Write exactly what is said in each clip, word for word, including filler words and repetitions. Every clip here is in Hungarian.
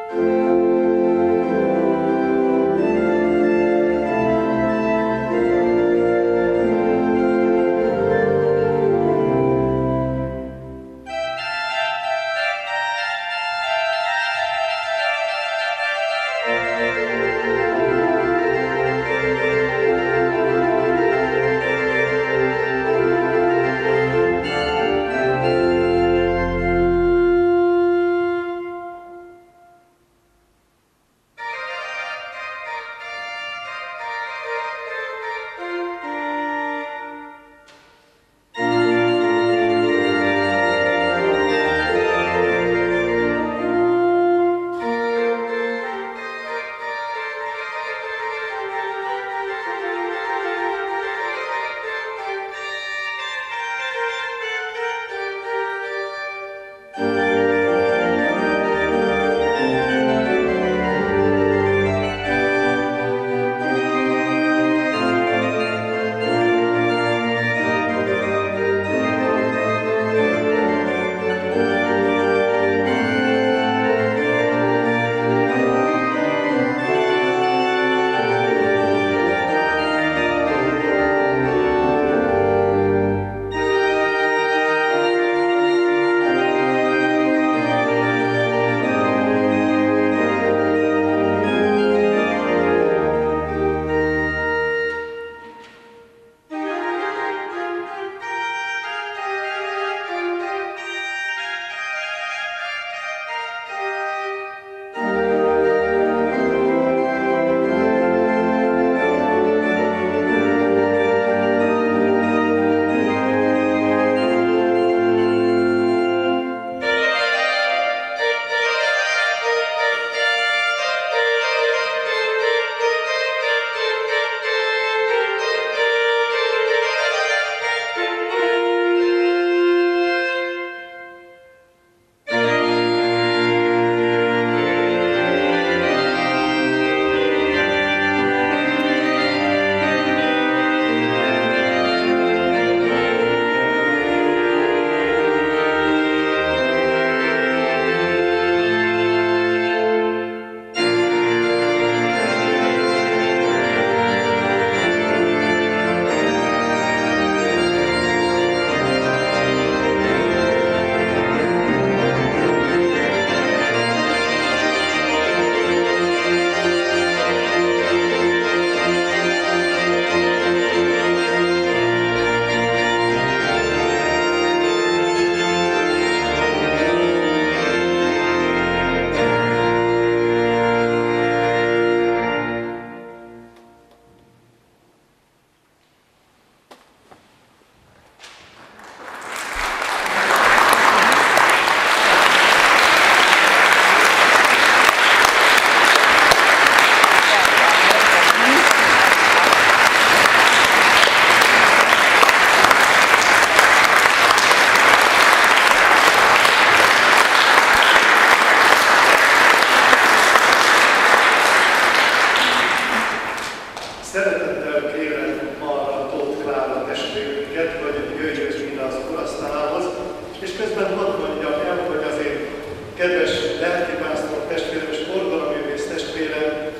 kedves lelkipásztor testvérem és forgaloművész testvérem,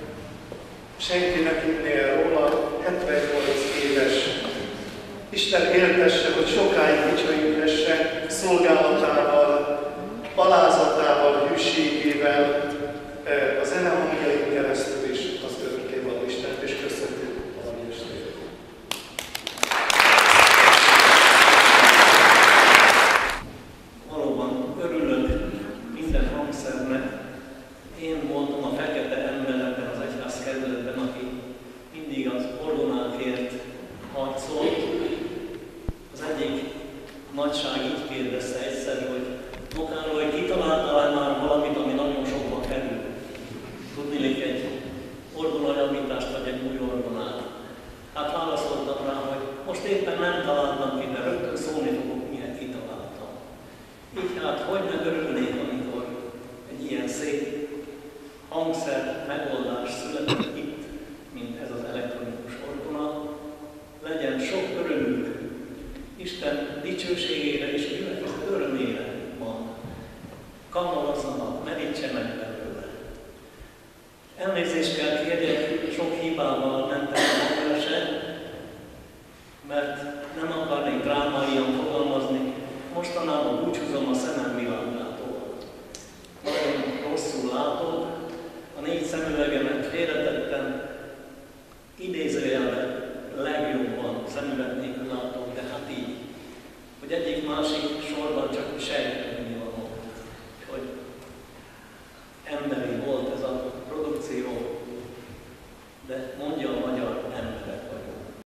senki ne tudnél róla, hetvennyolc éves. Isten éltesse, hogy sokáig dicsőíthesse szolgálatával, alázatával, hűségével, a zenehangjai keresztül is az örökkévaló Istent, és köszönjük valami estét. Valóban örülök minden hangszernek. Én voltam a fekete ember ebben az egyházkerületben, aki mindig az orgonákért harcolt. Az egyik nagyság így kérdezte egyszer, hogy Mokánról, hogy ki találta már Elnézést kell kérjek, sok hibával mentem a magverse, mert nem akarnék drámaian fogalmazni. Mostanában búcsúzom a szemem világától. Nagyon rosszul látok, a négy szemüvegemet félretettem, idézőjelben legjobban szemüveg nélkül látok, de hát így, hogy egyik másik sorban csak sejteni van ott, hogy emberi volt ez a produkció.